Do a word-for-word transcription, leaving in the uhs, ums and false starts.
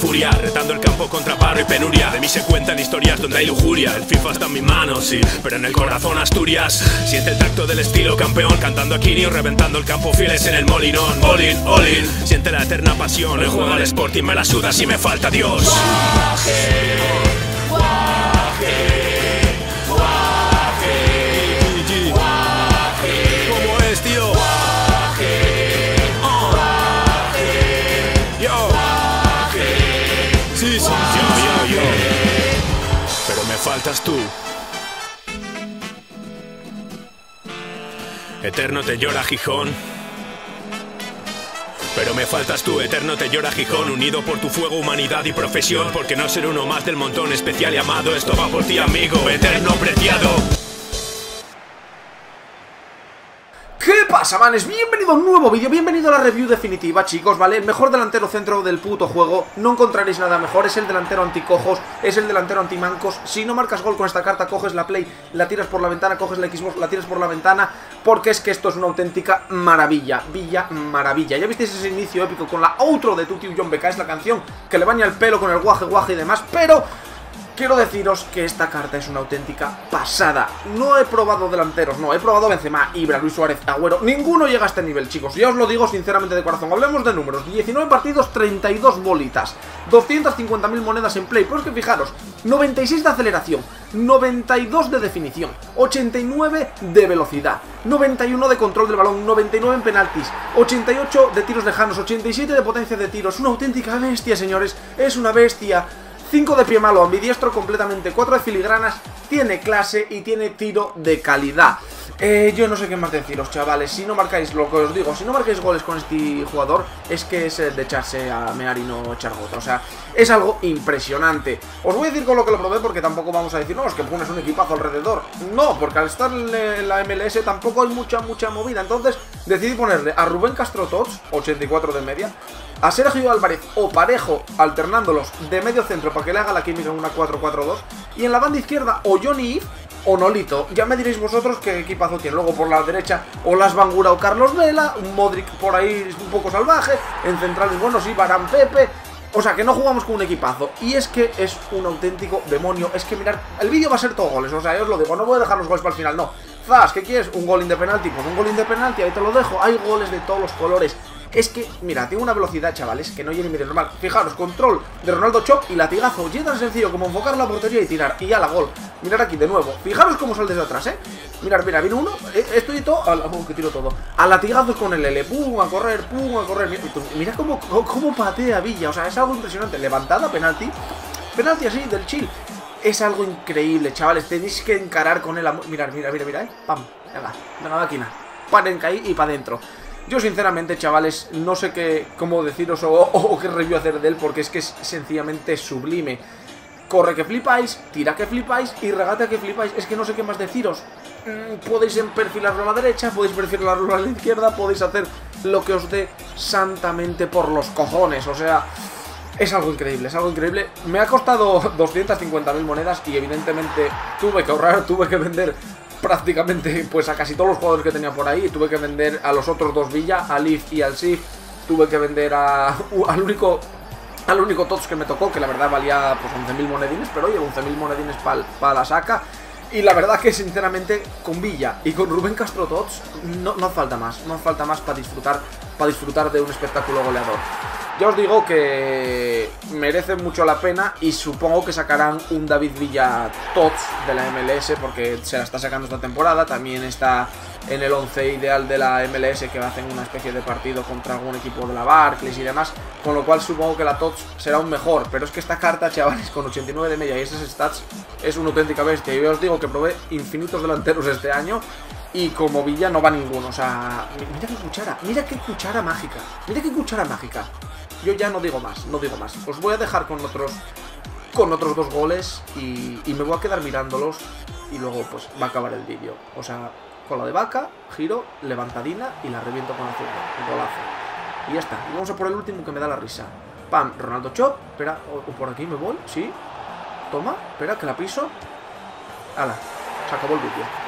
furia, retando el campo contra barro y penuria. De mí se cuentan historias donde hay lujuria. El FIFA está en mis manos, sí, pero en el corazón Asturias. Siente el tacto del estilo campeón, cantando a Kirio, reventando el campo fieles en el molinón. All in, all in, siente la eterna pasión. El juego al Sporting me la suda si me falta Dios. Guaje, guaje, guaje, guaje. ¿Cómo es, tío? Guaje, guaje, yo, guaje. Sí, sí, yo, yo, yo. Pero me faltas tú. Eterno te llora Gijón, pero me faltas tú. Eterno te llora Gijón, unido por tu fuego, humanidad y profesión. Porque no ser uno más del montón, especial y amado. Esto va por ti, amigo, eterno preciado. ¿Qué pasa, manes? Bienvenido a un nuevo vídeo, bienvenido a la review definitiva, chicos, ¿vale? El mejor delantero centro del puto juego, no encontraréis nada mejor, es el delantero anticojos, es el delantero antimancos. Si no marcas gol con esta carta, coges la Play, la tiras por la ventana, coges la Xbox, la tiras por la ventana, porque es que esto es una auténtica maravilla, villa maravilla. Ya visteis ese inicio épico con la outro de Tuti John Beca, es la canción que le baña el pelo con el guaje guaje y demás, pero quiero deciros que esta carta es una auténtica pasada. No he probado delanteros, no, he probado Benzema, Ibra, Luis Suárez, Agüero. Ninguno llega a este nivel, chicos. Ya os lo digo sinceramente de corazón. Hablemos de números. diecinueve partidos, treinta y dos bolitas. doscientas cincuenta mil monedas en play. Pero es que fijaros, noventa y seis de aceleración, noventa y dos de definición, ochenta y nueve de velocidad, noventa y uno de control del balón, noventa y nueve en penaltis, ochenta y ocho de tiros lejanos, ochenta y siete de potencia de tiro. Es una auténtica bestia, señores. Es una bestia. cinco de pie malo, ambidiestro completamente, cuatro de filigranas, tiene clase y tiene tiro de calidad. Eh, yo no sé qué más deciros, chavales. Si no marcáis, lo que os digo, si no marcáis goles con este jugador, es que es el de echarse a mear y no echar gota. O sea, es algo impresionante. Os voy a decir con lo que lo probé, porque tampoco vamos a decir, no, es que pones un equipazo alrededor. No, porque al estar en la M L S tampoco hay mucha, mucha movida. Entonces decidí ponerle a Rubén Castro Tots, ochenta y cuatro de media, a Sergio Álvarez o Parejo, alternándolos de medio centro para que le haga la química en una cuatro cuatro dos, y en la banda izquierda o Johnny Ive o Nolito. Ya me diréis vosotros qué equipazo tiene. Luego por la derecha o Las Bangura o Carlos Vela, un Modric por ahí un poco salvaje, en centrales, bueno, sí, Varane, Pepe. O sea, que no jugamos con un equipazo. Y es que es un auténtico demonio. Es que mirad, el vídeo va a ser todo goles. O sea, yo os lo digo, no voy a dejar los goles para el final, no. Zas, ¿qué quieres? ¿Un gol de penalti? Pues un gol de penalti, ahí te lo dejo. Hay goles de todos los colores. Es que, mira, tiene una velocidad, chavales, que no llega ni medio normal. Fijaros, control de Ronaldo Chop y latigazo. Y es tan sencillo como enfocar la portería y tirar. Y ya la gol. Mirad aquí de nuevo. Fijaros cómo sale desde atrás, ¿eh? Mirad, mira, viene uno. Estoy todo. Uh, que tiro todo. A latigazos con el L. Pum, a correr, pum, a correr. Mira, mira cómo, cómo patea Villa. O sea, es algo impresionante. Levantada, penalti. Penalti así, del chill. Es algo increíble, chavales. Tenéis que encarar con él. Mirad, mira, mira, mira, ¿eh? Pam. Venga, venga, máquina. Paren caí y para adentro. Yo sinceramente, chavales, no sé qué cómo deciros o, o, o qué review hacer de él, porque es que es sencillamente sublime. Corre que flipáis, tira que flipáis y regate que flipáis. Es que no sé qué más deciros. Mm, podéis perfilarlo a la derecha, podéis perfilarlo a la izquierda, podéis hacer lo que os dé santamente por los cojones. O sea, es algo increíble, es algo increíble. Me ha costado doscientas cincuenta mil monedas y evidentemente tuve que ahorrar, tuve que vender prácticamente pues a casi todos los jugadores que tenía por ahí. Tuve que vender a los otros dos Villa, a Leaf y al Sif. Tuve que vender a, al único al único Tots que me tocó, que la verdad valía pues once mil monedines, pero oye, once mil monedines para pa la saca. Y la verdad que sinceramente con Villa y con Rubén Castro Tots no, no falta más, no falta más para disfrutar, para disfrutar de un espectáculo goleador. Ya os digo que merece mucho la pena y supongo que sacarán un David Villa Tots de la M L S, porque se la está sacando esta temporada. También está en el once ideal de la M L S, que hacen una especie de partido contra algún equipo de la Barclays y demás, con lo cual supongo que la Tots será un mejor. Pero es que esta carta, chavales, con ochenta y nueve de media y esas stats, es una auténtica bestia. Y yo os digo que probé infinitos delanteros este año y como Villa no va ninguno. O sea, mira qué cuchara, mira qué cuchara mágica, mira qué cuchara mágica. Yo ya no digo más, no digo más. Os voy a dejar con otros con otros dos goles y, y me voy a quedar mirándolos y luego pues va a acabar el vídeo. O sea, con la de Vaca, giro, levantadina y la reviento con la zurda, un golazo. Y ya está. Y vamos a por el último que me da la risa. Pam, Ronaldo Chop, espera, o, o por aquí me voy, sí. Toma, espera, que la piso. Hala, se acabó el vídeo.